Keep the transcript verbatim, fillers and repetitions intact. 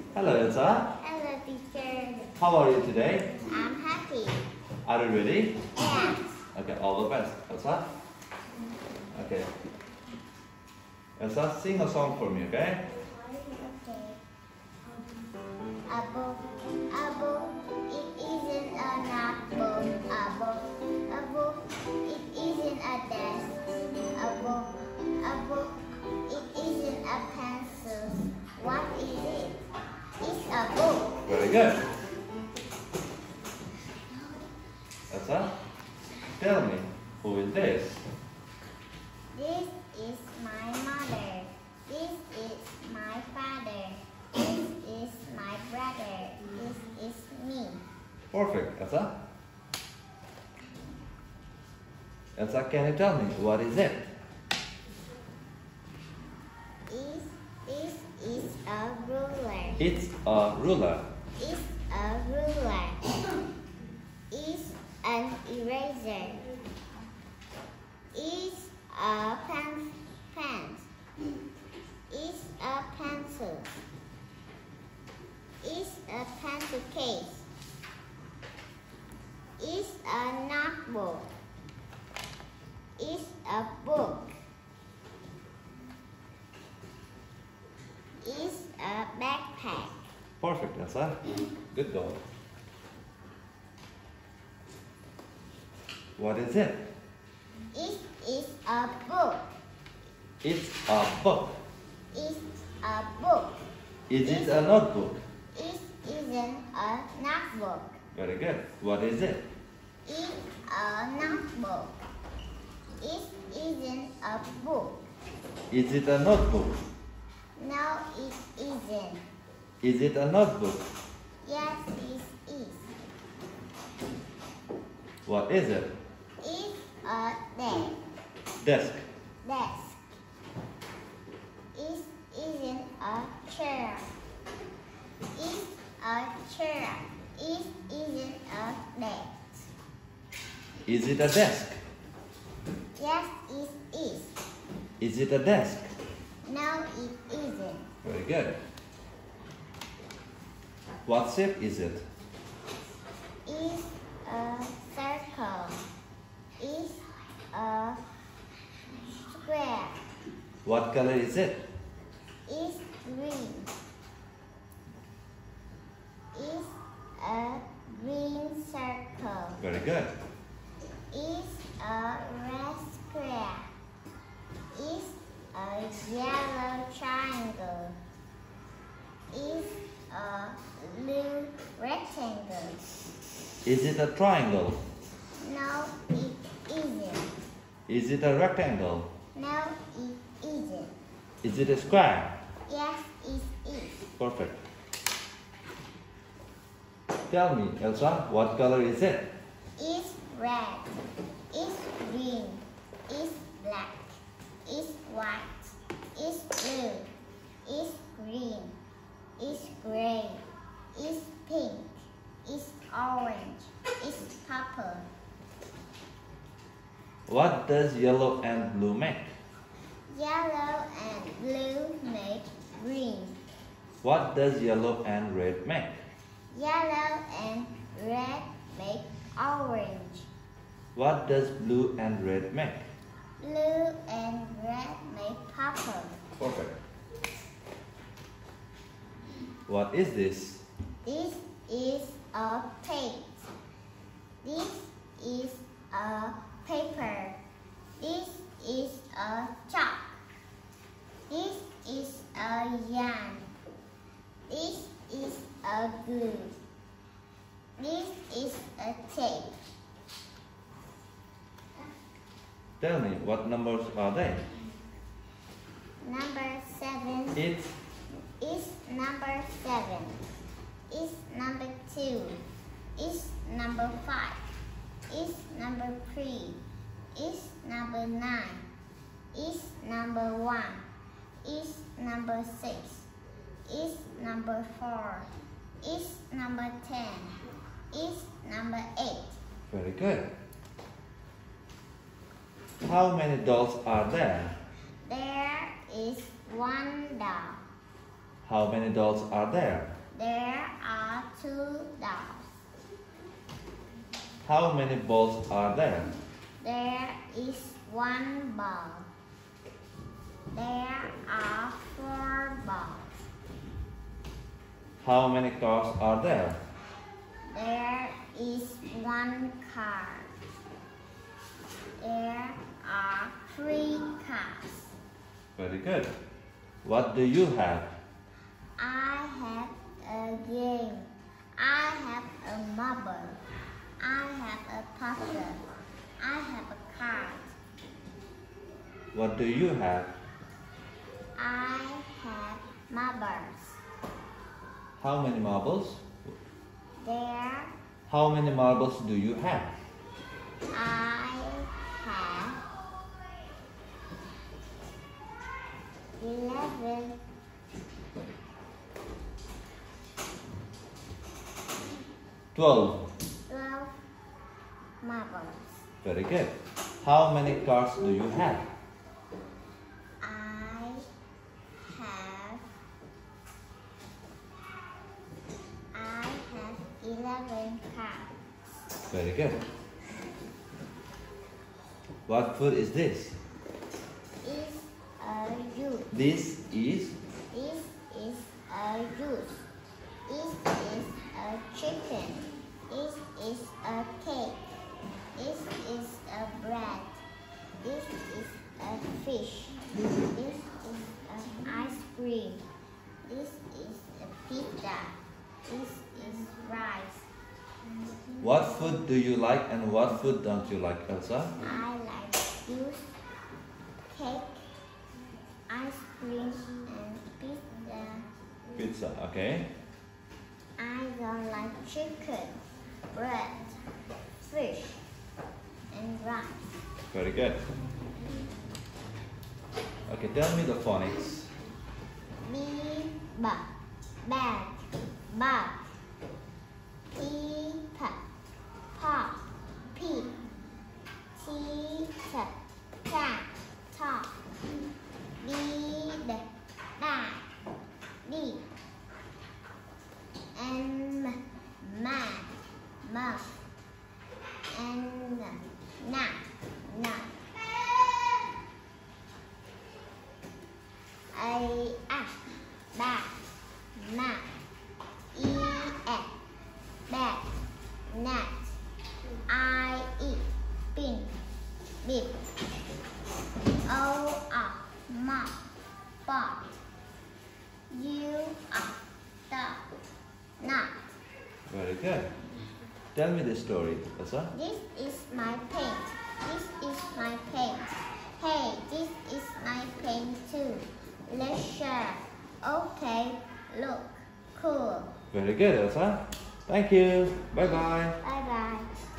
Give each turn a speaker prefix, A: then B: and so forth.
A: Hello, Elsa.
B: Hello, teacher.
A: How are you today?
B: I'm happy.
A: Are you ready?
B: Yes.
A: Okay, all the best. Elsa? Okay. Elsa, sing a song for me, okay?
B: Okay. Apple, apple, it isn't an apple. Apple, apple, it isn't a desk. Apple, apple, it isn't a pencil. What is it? It's a book.
A: Very good. Elsa, tell me, who is this?
B: This is my mother. This is my father. This is my brother. This is me.
A: Perfect, Elsa. Elsa, can you tell me, what is it?
B: Is this is a ruler.
A: It's a ruler.
B: Is a ruler. Is an eraser. Is a pen pen. Is a pencil. Is a pencil case. Is a notebook. Is a book. Is a backpack.
A: Perfect, Elsa. Good dog. What is it?
B: It is a book.
A: It's a book.
B: It's a book.
A: Is it a notebook?
B: It isn't a notebook.
A: Very good. What is it?
B: It's a notebook. It isn't a book.
A: Is it a notebook?
B: No, it isn't.
A: Is it a notebook?
B: Yes, it is.
A: What is it?
B: It's a desk.
A: Desk.
B: Desk. It isn't a chair. It's a chair. It isn't a desk.
A: Is it a desk?
B: Yes, it is.
A: Is it a desk?
B: No, it isn't.
A: Very good. What shape is it?
B: It's a circle. It's a square.
A: What color is it?
B: It's green. It's a green circle.
A: Very good.
B: It's a red square. It's a yellow triangle. It's a blue rectangle.
A: Is it a triangle?
B: No, it isn't.
A: Is it a rectangle?
B: No, it isn't.
A: Is it a square?
B: Yes, it is.
A: Perfect. Tell me, Elsa, what color is it?
B: It's red. It's green. It's black. It's white. It's blue. It's green. It's gray. It's pink. It's orange. It's purple.
A: What does yellow and blue make?
B: Yellow and blue make green.
A: What does yellow and red make?
B: Yellow and red make orange.
A: What does blue and red make?
B: Blue and red make purple.
A: Perfect. What is this?
B: This is a plate. This is a paper. This is a chalk. This is a yarn. This is a glue. This is a tape.
A: Tell me, what numbers are they?
B: Number seven
A: It's
B: is number seven. Is number two. Is number five. Is number three. Is number nine. Is number one. Is number six. Is number four. Is number ten. Is number eight.
A: very good. How many dolls are there?
B: There is one doll.
A: How many dolls are there?
B: There are two dolls.
A: How many balls are there?
B: There is one ball. There are four balls.
A: How many cars are there?
B: There is one car. There are three cars.
A: Very good. What do you have?
B: I have a game. I have a marble. I have a puzzle. I have a card.
A: What do you have?
B: I have marbles.
A: How many marbles?
B: There
A: How many marbles do you have?
B: I have eleven.
A: Twelve.
B: Twelve marbles.
A: Very good. How many cars do you have?
B: I have I have eleven cards.
A: Very good. What food is this?
B: Is a juice.
A: This is
B: This is a juice. This is a chicken. This is a cake. This is a bread. This is a fish. This is an ice cream. This is a pizza. This is rice.
A: what food do you like and what food don't you like, Elsa?
B: I like juice, cake, ice cream, and pizza.
A: Pizza, okay.
B: I don't like chicken, bread, fish, and rice.
A: Very good. Okay, tell me the phonics.
B: Bee, bug, bag, bug, peep, pop, peep, teeth, cat, top, bead, bag, deep, and mad, muff, and nut, nut. A, a, bat, mat, e, e, bat, nat, I, e, pin, bit, o, a, mop, pot, u, a, dot, nut.
A: Very good. Tell me the story, Elsa.
B: This is my paint. This is my paint. Hey, this is my paint too. Let's share. Okay, look, cool.
A: Very good, Elsa. Thank you. Bye bye.
B: Bye bye.